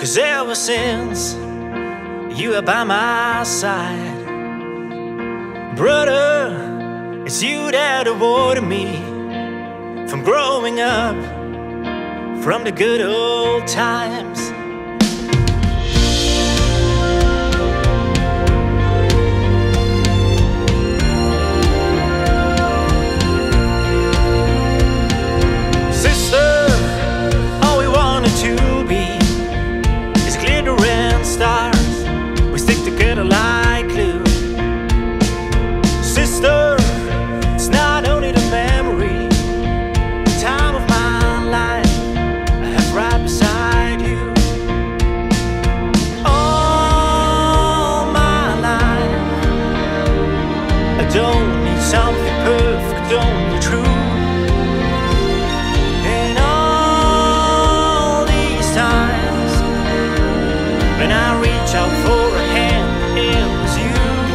'Cause ever since you are by my side, brother, it's you that avoided me from growing up, from the good old times. Sister, all we wanted to be is glitter and stars. We stick together like glue. Sister, it's not only the memory, the time of my life I have right beside you. All my life I don't need something perfect, only true. And all these times when I reach out for a hand, it was you.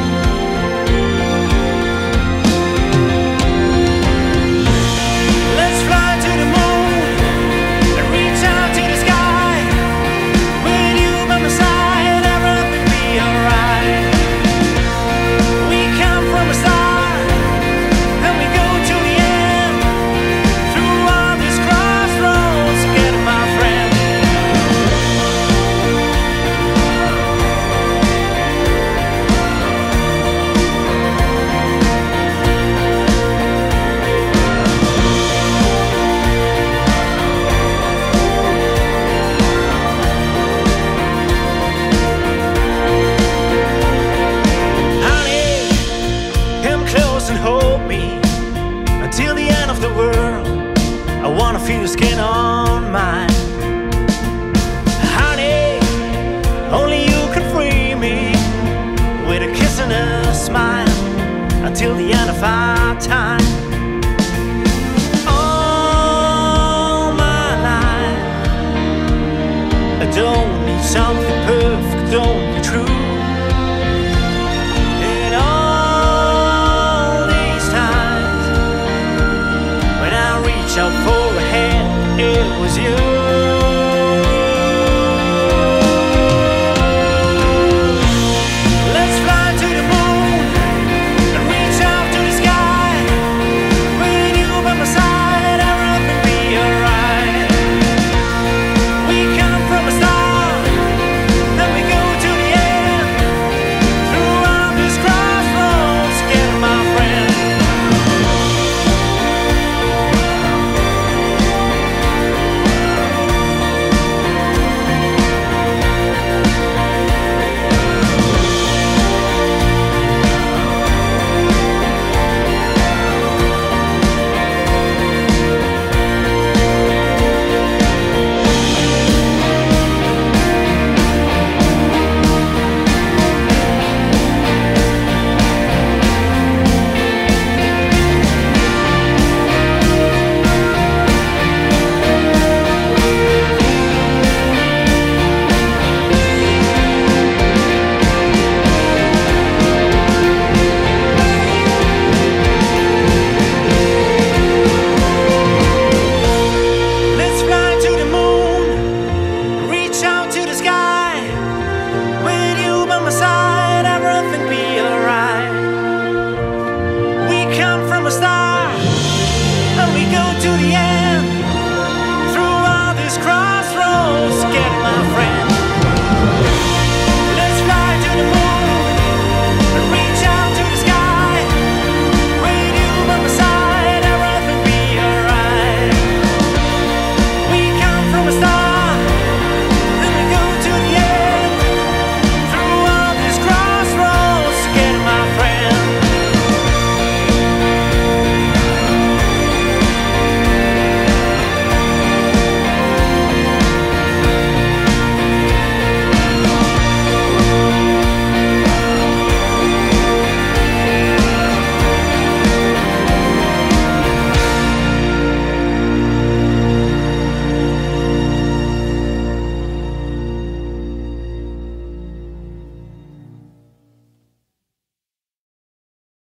Let's fly to the moon and reach out to the sky. With you by my side, everything be alright. We come from a start and we go to the end. Through all these crossroads together, my friend. Honey, come close and hold me until the end of the world. I wanna feel your skin on mine. Honey, only you can free me with a kiss and a smile until the end of our time. All my life I don't need something perfect, only true. And all these times when I reach out for a hand, it was you.